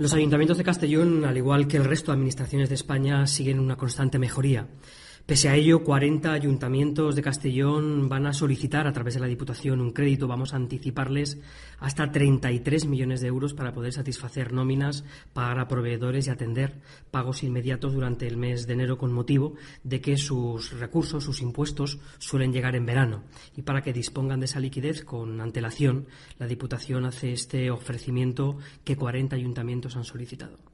Los ayuntamientos de Castellón, al igual que el resto de administraciones de España, siguen una constante mejoría. Pese a ello, 40 ayuntamientos de Castellón van a solicitar a través de la Diputación un crédito. Vamos a anticiparles hasta 33 millones de euros para poder satisfacer nóminas, pagar a proveedores y atender pagos inmediatos durante el mes de enero, con motivo de que sus recursos, sus impuestos, suelen llegar en verano. Y para que dispongan de esa liquidez con antelación, la Diputación hace este ofrecimiento que 40 ayuntamientos han solicitado.